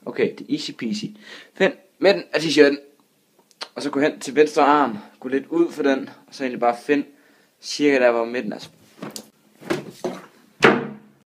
Okay, det er easy peasy. Find midten af t-shirten. Og så gå hen til venstre arm. Gå lidt ud for den. Og så egentlig bare find cirka der, hvor midten er.